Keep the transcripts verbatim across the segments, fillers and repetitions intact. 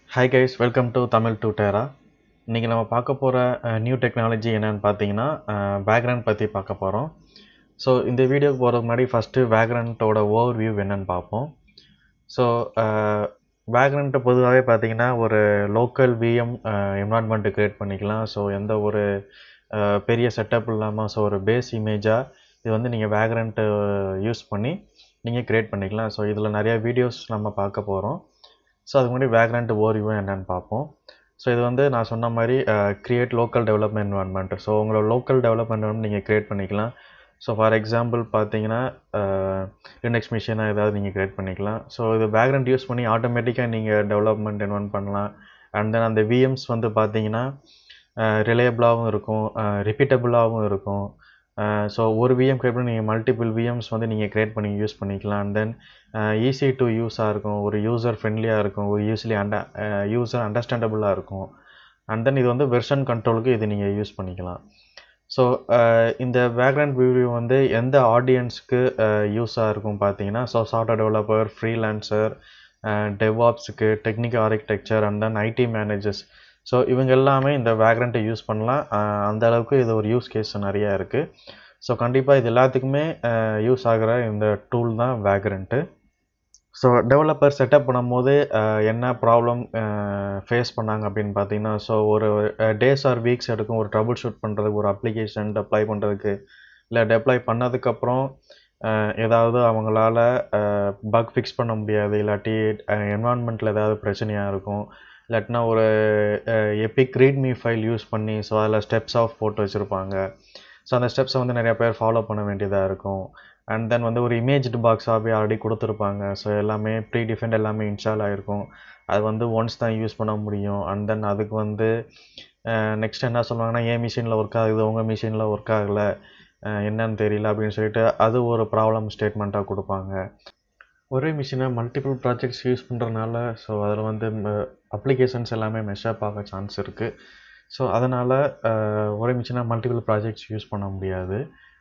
Hi guys, welcome to Tamil Tutera. இன்னைக்கு நம்ம பார்க்க போகிற நியூ டெக்னாலஜி என்னன்னு பார்த்தீங்கன்னா பேக்ரவுண்ட் பற்றி பார்க்க போகிறோம். ஸோ இந்த வீடியோக்கு போகிறதுக்கு முன்னாடி ஃபஸ்ட்டு பேக்ரவுண்டோட ஓவர் வியூ என்னன்னு பார்ப்போம். ஸோ பேக்ரவுண்ட்டை பொதுவாகவே பார்த்தீங்கன்னா ஒரு லோக்கல் விஎம் என்வான்மெண்ட்டு க்ரியேட் பண்ணிக்கலாம். ஸோ எந்த ஒரு பெரிய செட்டப் இல்லாமல் ஸோ ஒரு பேஸ் இமேஜாக இது வந்து நீங்கள் பேக்ரவுண்ட்டு யூஸ் பண்ணி நீங்கள் க்ரியேட் பண்ணிக்கலாம். ஸோ இதில் நிறையா வீடியோஸ் நம்ம பார்க்க போகிறோம். ஸோ அதுக்கு முன்னாடி பேக்ரவுண்ட் ஓவர்வியூ என்னென்னு பார்ப்போம். ஸோ இது வந்து நான் சொன்ன மாதிரி create local development environment. So உங்களோட லோக்கல் டெவலப்மெண்ட் வந்து நீங்கள் க்ரியேட் பண்ணிக்கலாம். ஸோ ஃபார் எக்ஸாம்பிள் பார்த்தீங்கன்னா லினக்ஸ் மிஷினாக ஏதாவது நீங்கள் க்ரியேட் பண்ணிக்கலாம். ஸோ இது பேக்ரவுண்ட் யூஸ் பண்ணி ஆட்டோமேட்டிக்காக நீங்கள் டெவலப்மெண்ட் என்வான் பண்ணலாம். அண்ட் தென் அந்த விஎம்ஸ் வந்து பார்த்தீங்கன்னா ரிலையபிளாகவும் இருக்கும், ரிப்பீட்டபுளாகவும் இருக்கும். ஸோ ஒரு விஎம் க்ரியேட் பண்ணி நீங்கள் மல்டிபிள் விஎம்ஸ் வந்து நீங்கள் க்ரியேட் பண்ணி யூஸ் பண்ணிக்கலாம். அண்ட் தென் ஈஸி டு யூஸாக இருக்கும், ஒரு யூசர் ஃப்ரெண்ட்லியாக இருக்கும், ஒரு யூஸ்லி அண்ட யூசர் அண்டர்ஸ்டாண்டபுளாக இருக்கும். அண்ட் தென் இது வந்து வெர்ஷன் கண்ட்ரோலுக்கு இது நீங்கள் யூஸ் பண்ணிக்கலாம். ஸோ இந்த பேக்ரவுண்ட் வியூ வந்து எந்த ஆடியன்ஸுக்கு யூஸாக இருக்கும் பார்த்தீங்கன்னா, ஸோ சாஃப்ட்வேர் டெவலப்பர், ஃப்ரீலான்சர், டெவாப்ஸுக்கு, technical architecture and then IT managers. So இவங்க எல்லாமே இந்த பேக்ரவுண்ட்டை யூஸ் பண்ணலாம். அந்த அளவுக்கு இது ஒரு யூஸ் கேஸ் நிறையா இருக்குது. ஸோ கண்டிப்பாக இது எல்லாத்துக்குமே யூஸ் ஆகிற இந்த டூல் தான் பேக்ரவுண்ட்டு. ஸோ டெவலப்பர் செட்டப் பண்ணும்போது என்ன ப்ராப்ளம் ஃபேஸ் பண்ணாங்க அப்படின்னு பார்த்தீங்கன்னா, ஸோ ஒரு டேஸ் ஆர் வீக்ஸ் எடுக்கும் ஒரு ட்ரபுள் ஷூட் பண்ணுறதுக்கு, ஒரு அப்ளிகேஷன் டெப்ளாய் பண்ணுறதுக்கு. இல்லை டெப்ளாய் பண்ணதுக்கப்புறம் ஏதாவது அவங்களால பக் ஃபிக்ஸ் பண்ண முடியாது, இல்லாட்டி என்வான்மெண்ட்டில் ஏதாவது பிரச்சனையாக இருக்கும், இல்லாட்டினா ஒரு எபிக் ரீட்மி ஃபைல் யூஸ் பண்ணி ஸோ அதில் ஸ்டெப்ஸ் ஆஃப் போட்டு வச்சுருப்பாங்க. ஸோ அந்த ஸ்டெப்ஸை வந்து நிறையா பேர் ஃபாலோ பண்ண வேண்டியதாக இருக்கும். அண்ட் தென் வந்து ஒரு இமேஜ்டு பாக்ஸாகவே ஆல்ரெடி கொடுத்துருப்பாங்க. ஸோ எல்லாமே ப்ரீ டிஃபைன்ட் எல்லாமே இன்ஸ்டால் ஆகிருக்கும். அது வந்து ஒன்ஸ் தான் யூஸ் பண்ண முடியும். அண்ட் தென் அதுக்கு வந்து நெக்ஸ்ட் என்ன சொல்லுவாங்கன்னா, என் மிஷினில் ஒர்க் ஆகுது, உங்கள் மிஷினில் ஒர்க் ஆகலை, என்னன்னு தெரியல அப்படின்னு சொல்லிட்டு அது ஒரு ப்ராப்ளம் ஸ்டேட்மெண்ட்டாக கொடுப்பாங்க. ஒரே மிஷினை மல்டிபிள் ப்ராஜெக்ட்ஸ் யூஸ் பண்ணுறதுனால ஸோ அதில் வந்து அப்ளிகேஷன்ஸ் எல்லாமே மெஷ்அப் ஆக சான்ஸ் இருக்குது. ஸோ அதனால் ஒரே மிஷினை மல்டிபிள் ப்ராஜெக்ட்ஸ் யூஸ் பண்ண முடியாது.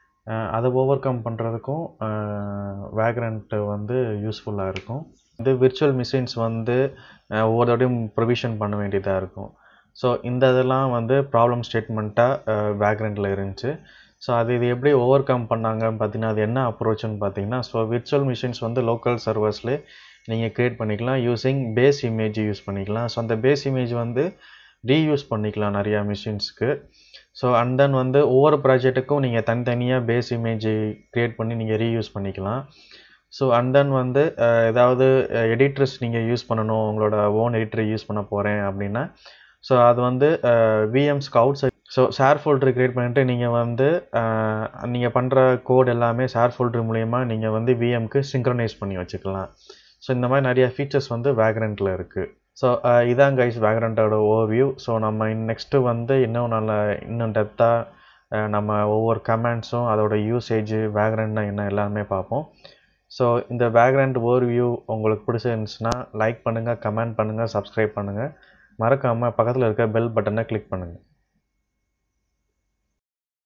அதை ஓவர் கம் பண்ணுறதுக்கும் பேக்ரவுண்ட்டு வந்து யூஸ்ஃபுல்லாக இருக்கும். இது விர்ச்சுவல் மிஷின்ஸ் வந்து ஒவ்வொரு தடையும் ப்ரொவிஷன் பண்ண வேண்டியதாக இருக்கும். ஸோ இந்த இதெல்லாம் வந்து ப்ராப்ளம் ஸ்டேட்மெண்ட்டாக பேக்ரவுண்டில் இருந்துச்சு. ஸோ அது இது எப்படி ஓவர் கம் பண்ணாங்கன்னு பார்த்தீங்கன்னா, அது என்ன அப்ரோச்சுன்னு பார்த்தீங்கன்னா, ஸோ விர்ச்சுவல் மிஷின்ஸ் வந்து லோக்கல் சர்வர்ஸ்லேயே நீங்கள் க்ரியேட் பண்ணிக்கலாம். யூஸிங் பேஸ் இமேஜ் யூஸ் பண்ணிக்கலாம். ஸோ அந்த பேஸ் இமேஜ் வந்து ரீயூஸ் பண்ணிக்கலாம் நிறையா மிஷின்ஸ்க்கு. ஸோ அண்ட் தென் வந்து ஒவ்வொரு ப்ராஜெக்ட்டுக்கும் நீங்கள் தனித்தனியாக பேஸ் இமேஜ் க்ரியேட் பண்ணி நீங்கள் ரீயூஸ் பண்ணிக்கலாம். ஸோ அண்ட் தென் வந்து ஏதாவது எடிட்டர்ஸ் நீங்கள் யூஸ் பண்ணணும், உங்களோட ஓன் எடிட்டரை யூஸ் பண்ண போகிறேன் அப்படின்னா, ஸோ அது வந்து விஎம்ஸ்க்கு outside so share folder create பண்ணிவிட்டு நீங்கள் வந்து நீங்கள் பண்ணுற கோட் எல்லாமே ஷேர் ஃபோல்டர் மூலயமா நீங்கள் வந்து விஎம்க்கு சிங்க்ரனைஸ் பண்ணி வச்சுக்கலாம். ஸோ இந்த மாதிரி நிறையா ஃபீச்சர்ஸ் வந்து பேக்ரவுண்டில் இருக்குது. ஸோ இதான் கைஸ் பேக்ரவுண்டோட ஓவர்வியூ. ஸோ நம்ம நெக்ஸ்ட்டு வந்து இன்னும் நல்ல இன்னும் டெப்த்தாக நம்ம ஒவ்வொரு கமெண்ட்ஸும் அதோட யூசேஜ் பேக்ரவுண்ட்னா என்ன எல்லாமே பார்ப்போம். ஸோ இந்த பேக்ரவுண்ட் ஓவர்வியூ உங்களுக்கு பிடிச்சிருந்துச்சுன்னா லைக் பண்ணுங்கள், கமெண்ட் பண்ணுங்கள், சப்ஸ்கிரைப் பண்ணுங்கள். மறக்காமல் பக்கத்தில் இருக்க பெல் பட்டனை கிளிக் பண்ணுங்கள்.